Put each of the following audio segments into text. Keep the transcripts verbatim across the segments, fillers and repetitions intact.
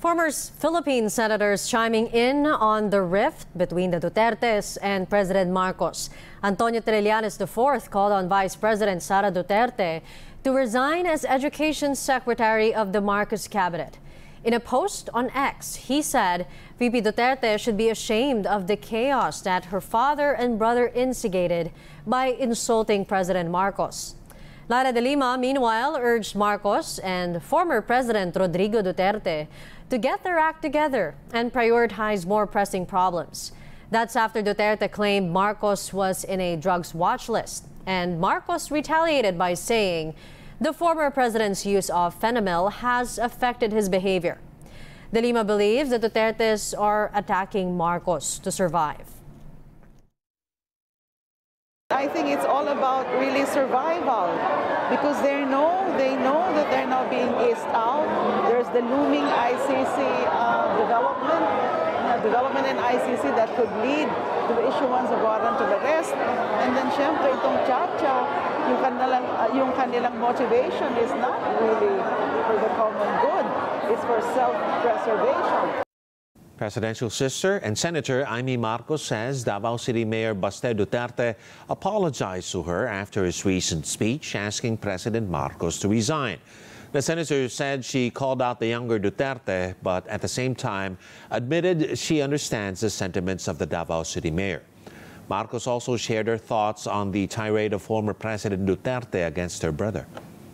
Former Philippine senators chiming in on the rift between the Dutertes and President Marcos. Antonio Trillanes the fourth called on Vice President Sara Duterte to resign as Education Secretary of the Marcos cabinet. In a post on X, he said V P Duterte should be ashamed of the chaos that her father and brother instigated by insulting President Marcos. Lara de Lima, meanwhile, urged Marcos and former President Rodrigo Duterte to get their act together and prioritize more pressing problems. That's after Duterte claimed Marcos was in a drugs watch list, and Marcos retaliated by saying the former president's use of fentanyl has affected his behavior. De Lima believes the Dutertes are attacking Marcos to survive. I think it's all about really survival because they know they know that they're now being eased out. There's the looming I C C uh, development, uh, development in I C C that could lead to the issuance of warrant of arrest. And then, syempre, itong Chacha, yung kanilang, uh, yung kanilang motivation is not really for the common good. It's for self-preservation. Presidential sister and Senator Amy Marcos says Davao City Mayor Baste Duterte apologized to her after his recent speech asking President Marcos to resign. The senator said she called out the younger Duterte, but at the same time admitted she understands the sentiments of the Davao City Mayor. Marcos also shared her thoughts on the tirade of former President Duterte against her brother.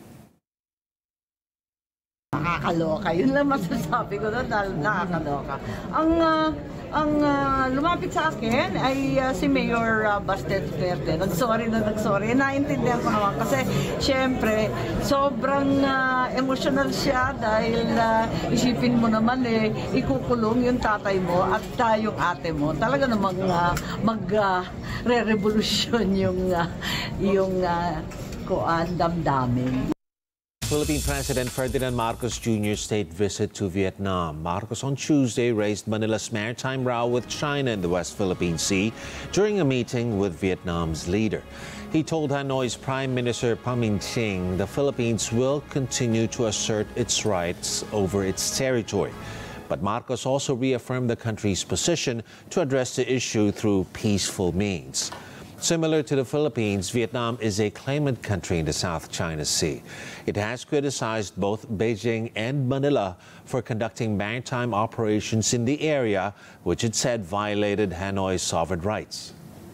Nakakaloka. Yun lang masasabi ko doon dahil nakakaloka. Ang, uh, ang uh, lumapit sa akin ay uh, si Mayor uh, Baste Duterte. Nag-sorry na nag-sorry. Naintindihan ko naman kasi syempre sobrang uh, emotional siya dahil uh, isipin mo naman eh, ikukulong yung tatay mo at uh, yung ate mo. Talaga namang uh, mag-re-revolusyon uh, yung, uh, yung uh, kuan damdamin. Philippine President Ferdinand Marcos Junior's state visit to Vietnam. Marcos on Tuesday raised Manila's maritime row with China in the West Philippine Sea during a meeting with Vietnam's leader. He told Hanoi's Prime Minister Pham Minh Chinh the Philippines will continue to assert its rights over its territory. But Marcos also reaffirmed the country's position to address the issue through peaceful means. Similar to the Philippines, Vietnam is a claimant country in the South China Sea. It has criticized both Beijing and Manila for conducting maritime operations in the area, which it said violated Hanoi's sovereign rights.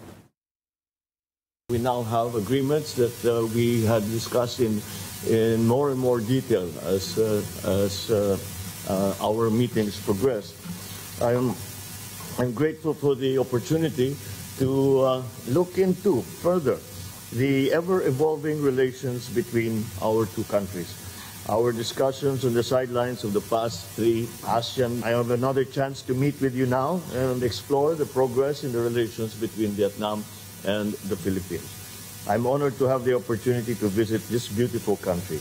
We now have agreements that uh, we had discussed in, in more and more detail as, uh, as uh, uh, our meetings progressed. I'm, I'm grateful for the opportunity to uh, look into further the ever-evolving relations between our two countries. Our discussions on the sidelines of the past three ASEAN. I have another chance to meet with you now and explore the progress in the relations between Vietnam and the Philippines. I'm honored to have the opportunity to visit this beautiful country.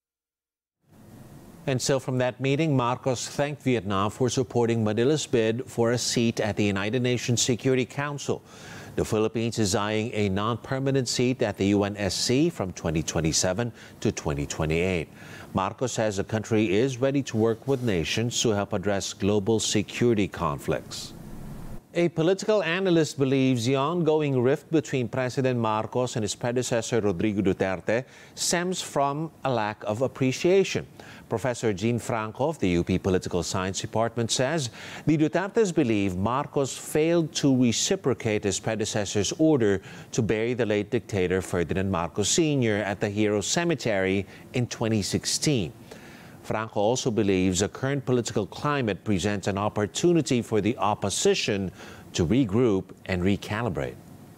And so from that meeting, Marcos thanked Vietnam for supporting Manila's bid for a seat at the United Nations Security Council. The Philippines is eyeing a non-permanent seat at the U N S C from twenty twenty-seven to twenty twenty-eight. Marcos says the country is ready to work with nations to help address global security conflicts. A political analyst believes the ongoing rift between President Marcos and his predecessor Rodrigo Duterte stems from a lack of appreciation. Professor Jean Franco of the U P Political Science Department says the Dutertes believe Marcos failed to reciprocate his predecessor's order to bury the late dictator Ferdinand Marcos Senior at the Heroes Cemetery in twenty sixteen. Franco also believes the current political climate presents an opportunity for the opposition to regroup and recalibrate.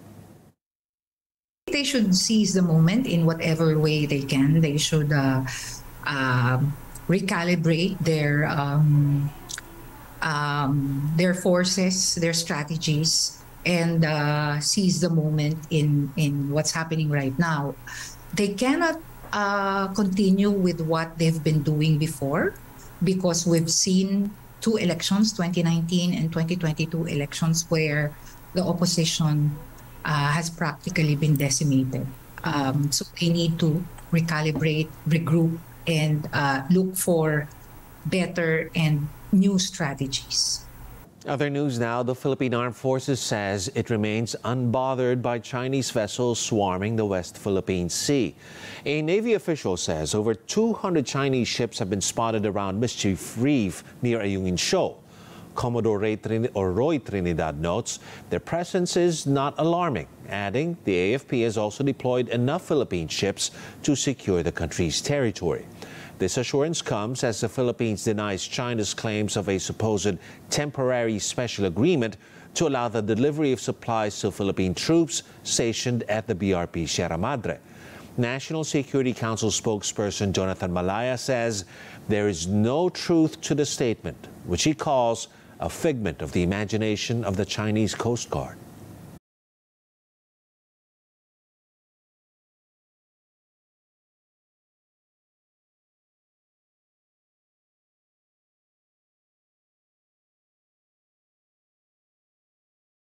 They should seize the moment in whatever way they can. They should uh, uh, recalibrate their um, um, their forces, their strategies, and uh, seize the moment in, in what's happening right now. They cannot Uh, continue with what they've been doing before because we've seen two elections, twenty nineteen and twenty twenty-two elections, where the opposition uh, has practically been decimated. Um, so they need to recalibrate, regroup, and uh, look for better and new strategies. Other news now, the Philippine Armed Forces says it remains unbothered by Chinese vessels swarming the West Philippine Sea. A Navy official says over two hundred Chinese ships have been spotted around Mischief Reef near Ayungin Shoal. Commodore Ray Trin- or Roy Trinidad notes their presence is not alarming, adding the A F P has also deployed enough Philippine ships to secure the country's territory. This assurance comes as the Philippines denies China's claims of a supposed temporary special agreement to allow the delivery of supplies to Philippine troops stationed at the B R P Sierra Madre. National Security Council spokesperson Jonathan Malaya says there is no truth to the statement, which he calls a figment of the imagination of the Chinese Coast Guard.